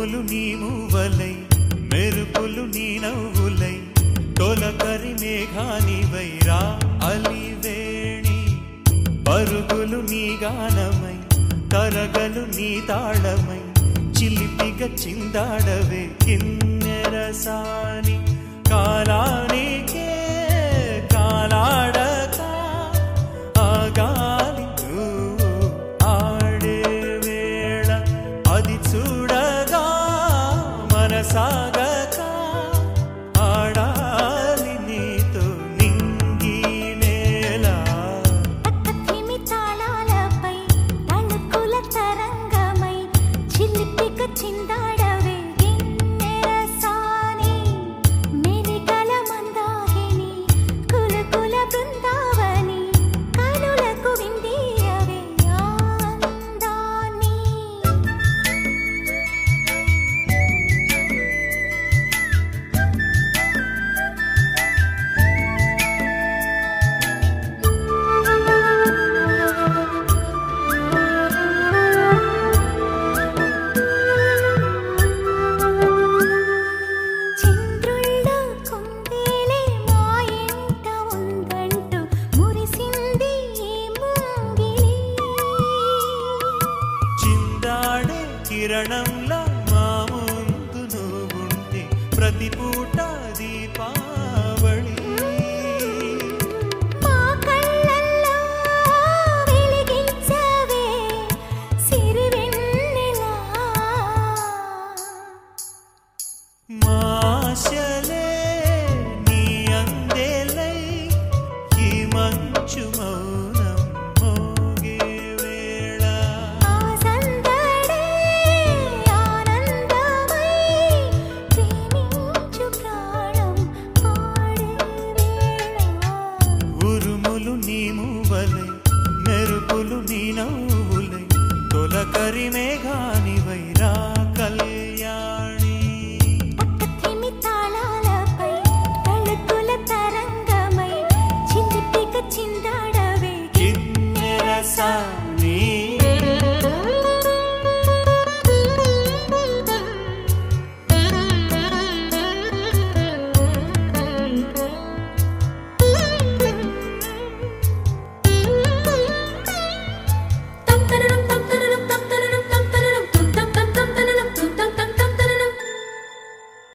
ఉరుములు నీ మూవలై మెరుపులు నీ నవ్వులై తొలకరి మేఘానివై రా అలివేణి పరుగులు నీ గానమై తరగలు నీ తాళమై చిలిపిగా చిందాడవే కిన్నెరసాని కాలానికే కాలాడక ఆగాలి ఆడే వేళ అది చూడగా మనసాగక ఆడాలి నీతో నింగి నేల తక్కతిమి తాళాలపై తణుకుల తరంగమై చిలిపిగా చిందాడవే గిన్నెరసాని మెలికల మందాకిని కులకుల బృందావని కనులకు విందియవే ఆనందాన్ని చంద్రుల్లో కుందేలే మా ఇంట ఉందంటూ మురిసింది ఈ ముంగిలి చిందాడే కిరణంలా మా ముందు నువ్వుంటే ప్రతి పూట